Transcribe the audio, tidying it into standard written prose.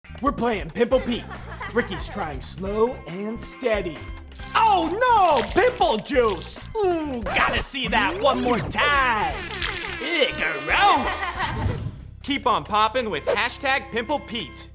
We're playing Pimple Pete. Ricky's trying slow and steady. Oh no! Pimple juice! Ooh, gotta see that one more time. Ew, gross! Keep on popping with #PimplePete.